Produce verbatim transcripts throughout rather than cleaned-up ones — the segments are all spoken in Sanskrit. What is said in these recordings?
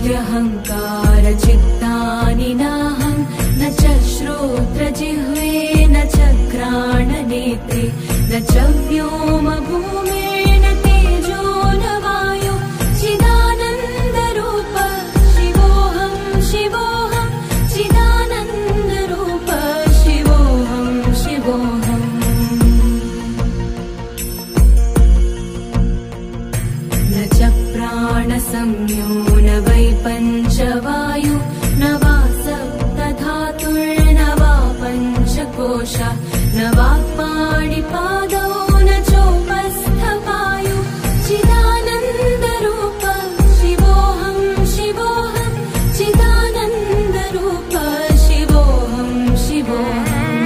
बुद्ध्यहङ्कारचित्तानि नाहं न च श्रोत्रजिह्वे न च घ्राणनेत्रे न च व्योमभूमिर्न तेजो न वायु चिदानन्दरूप शिवोऽहं शिवोऽहं चिदानन्दरूप शिवोऽहं शिवोऽहम् न च प्राणसंज्ञो न वै पञ्चवायु न वा सप्तधातुर्न वा पञ्चकोशा न वा पाणिपादौ न चोपस्थपायु चिदानन्दरूप शिवोऽहं शिवोऽहं चिदानन्दरूप शिवोऽहं शिवोऽहम्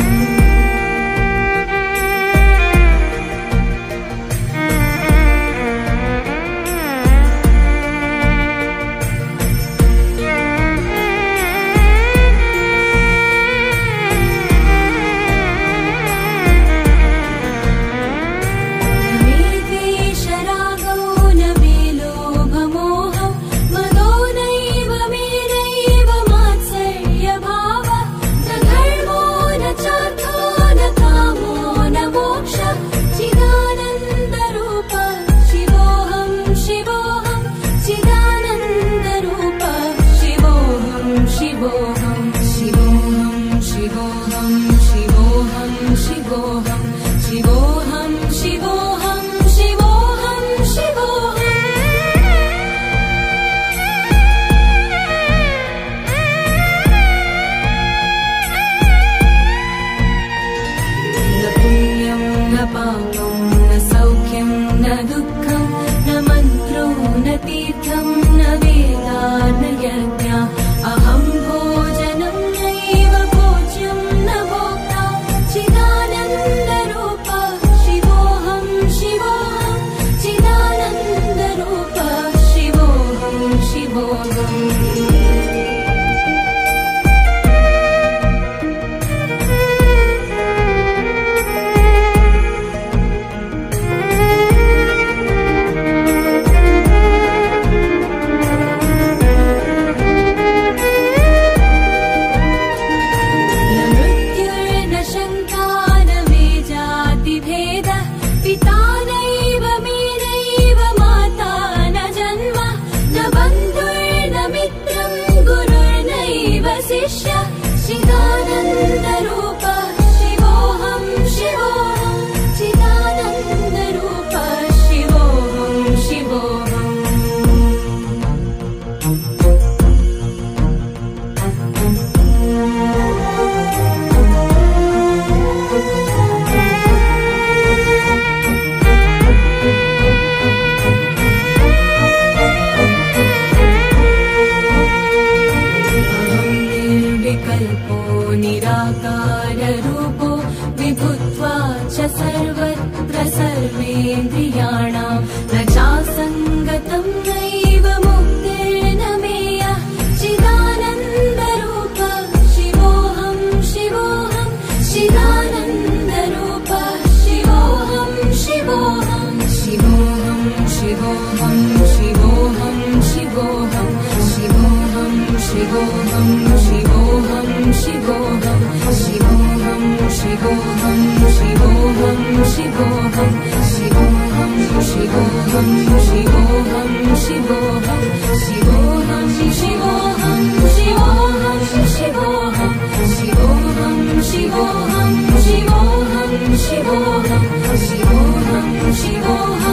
शिवोऽहं शिवोऽहं शिवोऽहं शिवोऽहं शिवोऽहं